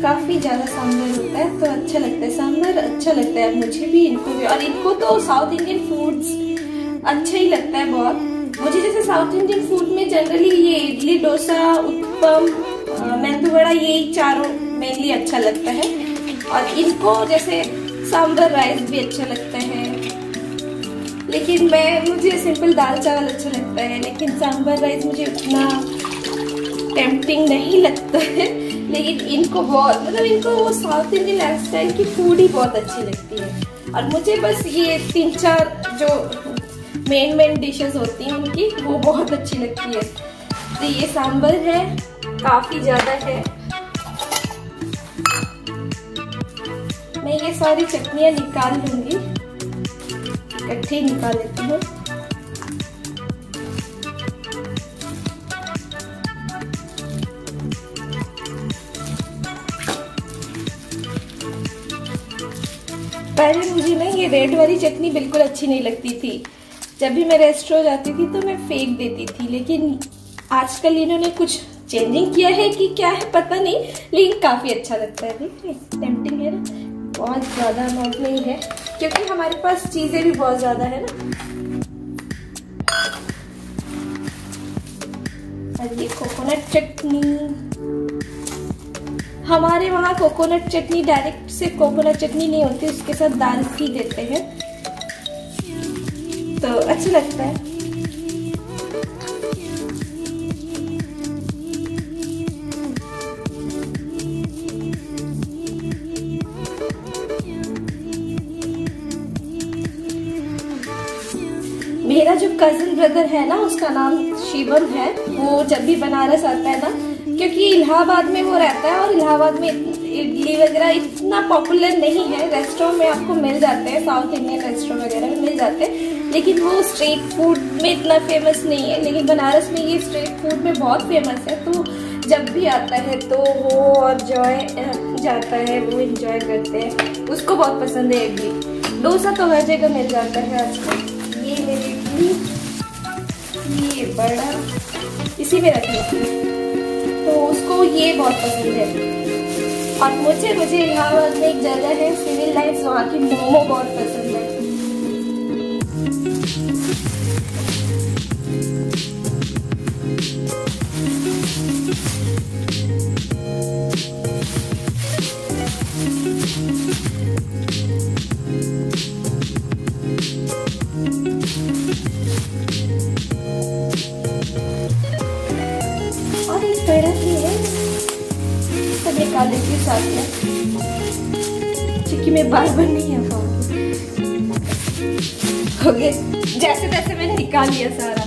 काफ़ी ज़्यादा सांभर होता है तो अच्छा लगता है, सांभर अच्छा लगता है मुझे भी, इनको भी। और इनको तो साउथ इंडियन फूड्स अच्छा ही लगता है बहुत। मुझे जैसे साउथ इंडियन फूड में जनरली ये इडली, डोसा, उत्तपम, मेंदू वड़ा, यही चारों मेनली अच्छा लगता है। और इनको जैसे सांभर राइस भी अच्छा लगता है, लेकिन मुझे सिंपल दाल चावल अच्छा लगता है, लेकिन सांभर राइस मुझे उतना टेम्पटिंग नहीं लगता है। लेकिन इनको बहुत, मतलब इनको वो साउथ इंडियन लाइफस्टाइल की फूड ही बहुत अच्छी लगती है। और मुझे बस ये 3-4 जो मेन डिशेस होती हैं उनकी, वो बहुत अच्छी लगती है। तो ये सांभर है, काफ़ी ज़्यादा है। मैं ये सारी चटनियाँ निकाल लूँगी, इकट्ठे निकाल लेती हूँ। पहले मुझे ना ये रेड वाली चटनी बिल्कुल अच्छी नहीं लगती थी। जब भी मैं रेस्टोरेंट जाती थी तो मैं फेंक देती थी, लेकिन आजकल इन्होंने कुछ चेंजिंग किया है कि क्या है पता नहीं, लेकिन काफ़ी अच्छा लगता है। देखिए टेम्पटिंग है ना, बहुत ज़्यादा अमाउंट नहीं है क्योंकि हमारे पास चीज़ें भी बहुत ज़्यादा है ना। और ये कोकोनट चटनी, हमारे वहाँ कोकोनट चटनी डायरेक्ट से कोकोनट चटनी नहीं होती, उसके साथ दाल भी देते हैं तो अच्छा लगता है। मेरा जो कजिन ब्रदर है ना, उसका नाम शिवम है, वो जब भी बनारस आता है ना, क्योंकि इलाहाबाद में वो रहता है और इलाहाबाद में इडली वगैरह इतना पॉपुलर नहीं है। रेस्टोरेंट में आपको मिल जाते हैं, साउथ इंडियन रेस्टोरेंट वगैरह में मिल जाते हैं, लेकिन वो स्ट्रीट फूड में इतना फेमस नहीं है। लेकिन बनारस में ये स्ट्रीट फूड में बहुत फेमस है, तो जब भी आता है तो वो और जॉय जाता है, वो इंजॉय करते हैं, उसको बहुत पसंद है इडली। डोसा तो हर जगह मिल जाता है आजकल। ये मेरी इडली, ये बड़ा इसी में रख लेती हूँ, तो उसको ये बहुत पसंद है। और मुझे इलाहाबाद में एक जगह है सिविल लाइन्स, वहाँ की मोमो बहुत पसंद है। और इस तरह की है, सब निकाल लेती हूँ साथ में, क्योंकि मैं बार बार नहीं आ पाऊंगी। हो गया, जैसे तैसे मैंने निकाल लिया सारा।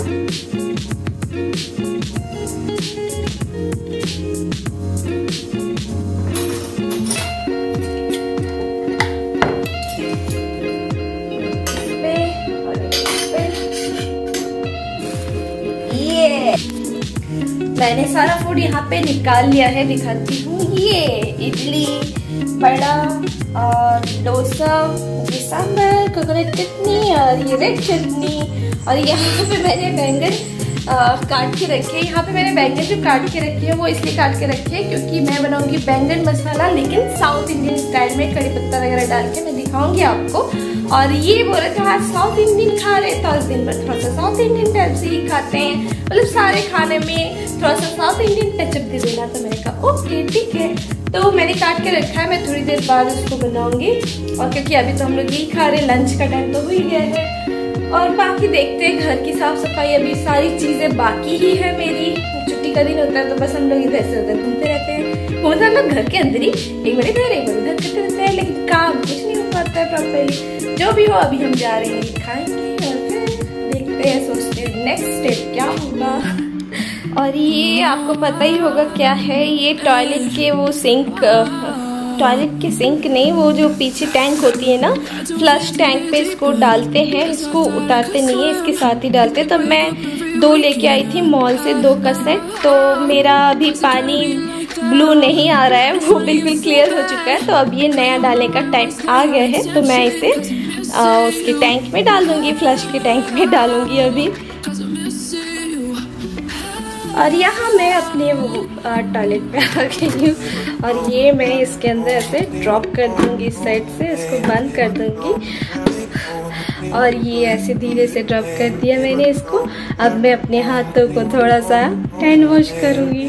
मैंने सारा फूड यहाँ पे निकाल लिया है, दिखाती हूँ। ये इडली, बड़ा और डोसा, ये सांभर, कोकोनट चटनी और ये रेड चटनी। और यहाँ पे मैंने बैंगन काट के रखे हैं। यहाँ पे मैंने बैंगन जो काट के रखी है वो इसलिए काट के रखी है क्योंकि मैं बनाऊंगी बैंगन मसाला, लेकिन साउथ इंडियन स्टाइल में, कड़ी पत्ता वगैरह डाल के मैं दिखाऊंगी आपको। और ये बोल रहे थे आज साउथ इंडियन खा रहे, तो आज दिन भर थोड़ा सा साउथ इंडियन टाइप से ही खाते हैं, मतलब सारे खाने में थोड़ा सा साउथ इंडियन टचअप दे देना। तो मैंने कहा ओके ठीक है, तो मैंने काट के रखा है, मैं थोड़ी देर बाद उसको बनाऊंगी। और क्योंकि अभी तो हम लोग यही खा रहे, लंच का टाइम तो हो ही गया है। और बाकी देखते हैं, घर की साफ सफाई अभी सारी चीजें बाकी ही है मेरी। छुट्टी का दिन होता है तो बस हम लोग इधर से उधर घूमते रहते हैं, मतलब घर के अंदर ही, एक बार इधर एक बार उधर करते रहते हैं, लेकिन काम कुछ नहीं हो पाता है प्रॉपरली। जो भी हो, अभी हम जा रहे हैं, खाएंगे और फिर देखते हैं, सोचते हैं नेक्स्ट स्टेप क्या होगा। और ये आपको पता ही होगा क्या है, ये टॉयलेट के वो सिंक, टॉयलेट के सिंक नहीं, वो जो पीछे टैंक होती है ना, फ्लश टैंक पे इसको डालते हैं, इसको उतारते नहीं है, इसके साथ ही डालते हैं। तो मैं 2 लेके आई थी मॉल से, 2 का सेट। तो मेरा अभी पानी ब्लू नहीं आ रहा है, वो बिल्कुल क्लियर हो चुका है। तो अब ये नया डालने का टाइम आ गया है, तो मैं इसे उसके टैंक में डाल दूंगी, फ्लश के टैंक में डालूंगी अभी। और यहाँ मैं अपने टॉयलेट पे आ गई हूँ और ये मैं इसके अंदर ऐसे ड्रॉप कर दूँगी, इस साइड से इसको बंद कर दूँगी और ये ऐसे धीरे से ड्रॉप कर दिया मैंने इसको। अब मैं अपने हाथों को थोड़ा सा हैंड वॉश करूँगी।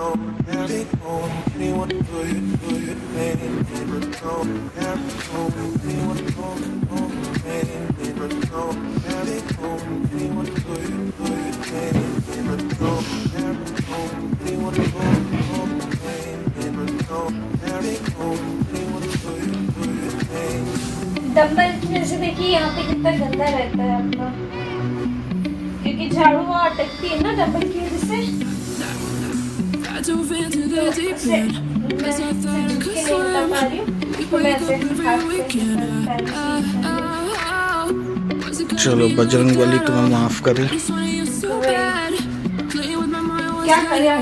डंबल जैसे देखिए यहाँ पे कितना गंदा रहता है आपका, क्योंकि झाड़ू वहाँ अटकती है ना डंबल की वजह से। चलो बजरंग बली तुम्हें माफ करे। क्या करें,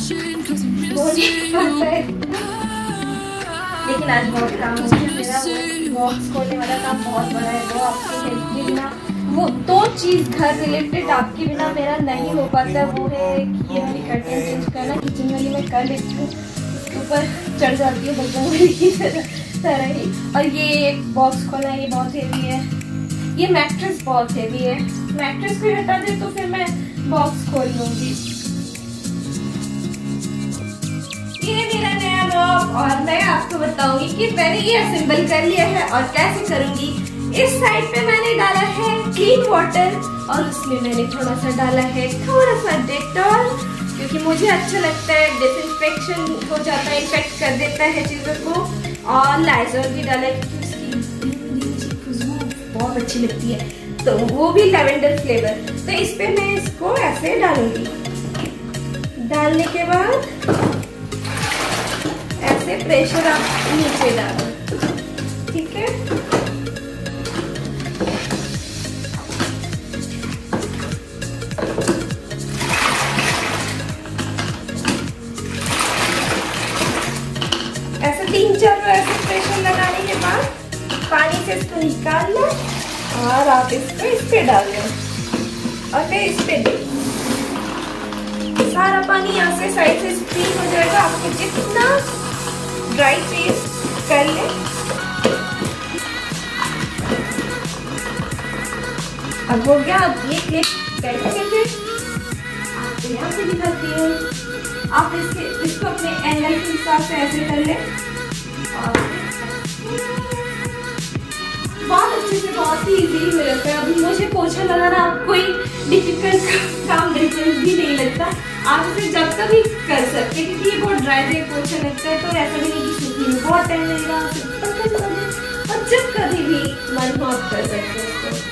लेकिन आज बहुत काम हो गया मेरा। बॉक्स खोलने वाला काम बहुत बड़ा है, वो आपकी हेल्प के बिना, वो दो चीज घर रिलेटेड आपके बिना मेरा नहीं हो पाता। वो है कि ये वाली कर्टन चेंज करना, किचन वाली मैं कर लेती हूँ, उसके ऊपर चढ़ जाती हूँ बजरंग बली की तरह ही। और ये बॉक्स खोलना, ये बहुत हेवी है, ये मैट्रेस बहुत हेवी है। मैट्रेस को हटा दे तो फिर मैं बॉक्स खोल लूंगी। ये मेरा नया बॉक्स और मैं आपको बताऊंगी कि मैंने ये असेंबल कर लिया है और कैसे करूंगी। इस साइड पे मैंने डाला है क्लीन वाटर और उसमें मैंने थोड़ा सा डाला है थोड़ा सा डेटॉल, क्योंकि मुझे अच्छा लगता है, डिसइंफेक्शन हो जाता है, इन्फेक्ट कर देता है चीजों को। और लाइजॉल भी डाला है क्योंकि उसकी खुशबू बहुत अच्छी लगती है, तो वो भी लेवेंडर फ्लेवर। तो इस पे मैं इसको ऐसे डालूंगी। डालने के बाद ऐसे प्रेशर आप नीचे डालो, ठीक है। ऐसे 3-4 बार ऐसे प्रेशर लगाने के बाद पानी से इसको निकाल लो और आप इसको इस पे डाल लो और फिर इस पे दे। सारा पानी यहाँ से साइड से स्टीम हो जाएगा। आपको जितना ड्राई चीज कर ले। अब हो गया। अब ये क्लिप कैसे थे आपको यहाँ से दिखाती हूँ। आप इसको अपने एंगल के हिसाब से ऐसे कर ले और बहुत अच्छे से, बहुत ही इजीली मिल जाता है। अभी मुझे पोछा लगाना कोई डिफिकल्ट काम भी नहीं लगता। आप इसे जब कभी कर सकते हैं, क्योंकि ये बहुत ड्राई ड्राई पोछा लगता है, तो ऐसा भी नहीं कि सूखने में बहुत टाइम लगेगा। और जब कभी भी मन हो आप कर सकते हैं।